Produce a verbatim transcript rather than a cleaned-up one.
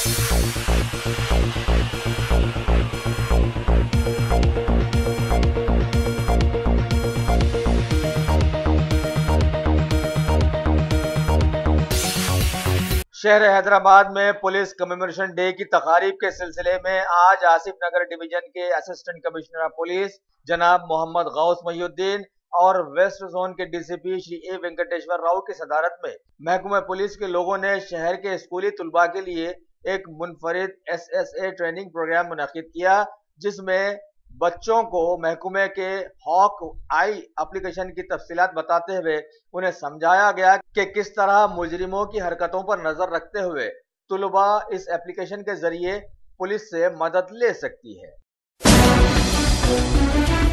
शहर हैदराबाद में police commemoration day की तकारीब के सिलसिले में आज आसिफ नगर डिवीजन के असिस्टेंट कमिश्नर ऑफ पुलिस जनाब मोहम्मद गौस मोहिउद्दीन और वेस्ट जोन के डीसीपी श्री ए वेंकटेश्वर राव की सदारत में महकमा पुलिस के लोगों ने शहर के स्कूली तुलबा के लिए एक मुनफरिद S S A training programme मुनक्किद किया, जिसमें बच्चों को महकमे के हॉक आई एप्लीकेशन की तफसीलात बताते हुए उन्हें समझाया गया कि किस तरह मुजरिमों की हरकतों पर नजर रखते हुए तुलबा इस एप्लीकेशन के जरिए पुलिस से मदद ले सकती है।